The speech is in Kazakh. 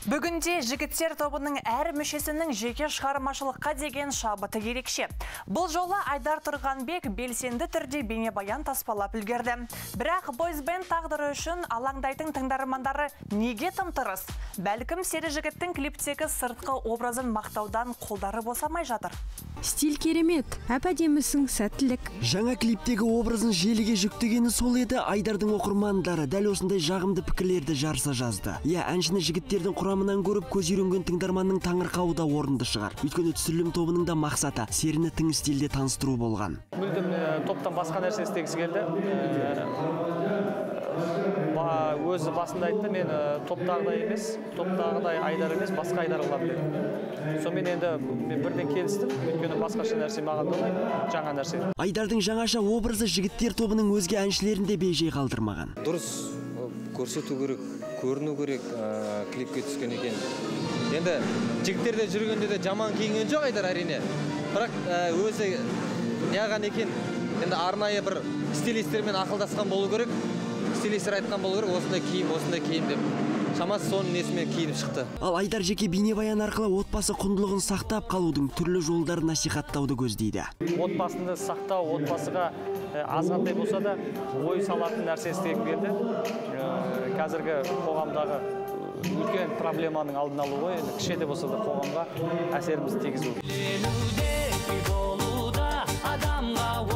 Бүгінде жігіттер тобының әр мүшесінің жеке шығармашылыққа деген шабыты ерекше. Бұл жолы Айдар Тұрғанбек белсенді түрде бейнебаян таспалап үлгерді. Бірақ бойз-бенд тағдыры үшін алаңдайтын тыңдармандары неге тым тырыс? Бәлкім сері жігіттің клиптегі сыртқы образын мақтаудан қолдары босамай жатыр. Стиль керемет, әп-әдемісің, сәттілік. Жаңа клиптегі образын желіге жүктегені сол еді, Айдардың оқырмандары дәл осындай жағымды пікірлерді жарыса жазды. Әншіні жігіттердің құрамынан көріп көз үйренген тыңдарманның таңырқауы да орынды шығар. Өйткені түсірілім тобының да мақсаты серіні тың стильде таныстыру болған. Мүлдем топтан басқа нәрсе істегісі келді. Өзі басында айтты, мен топтағыдай емес, топтағыдай Айдар емес, басқа Айдар қыламын деді. Сонымен енді мен бірден келістім, өйткені басқаша нәрсе маған да ұнайды, жаңа нәрсе. Айдардың жаңаша образы жігіттер тобының өзге әншілерінде бейжай қалдырмаған. Дұрыс көрсету керек, көріну керек, клипке түскен екен. Енді жігіттерде жүргенде де жаман киінген жоқ Айдар әрине. Бірақ өзі неған екен, енді арнайы бір стилистермен ақылдасқан болу керек. Стилистер айтқан болу керек, осындай киім деп. Шамасы соның несімен киініп шықты. Ал Айдар жеке бейнебаян арқылы отбасы құндылығын сақтап қалудың түрлі жолдарын насихаттауды көздейді. Отбасында сақтау, отбасыға азғантай болса да ой салатын нәрсе істегім келді. Қазіргі қоғамдағы үлкен проблеманың алдын алу ғой, кішкентай болса да қоғамға әсерімізді тигізу.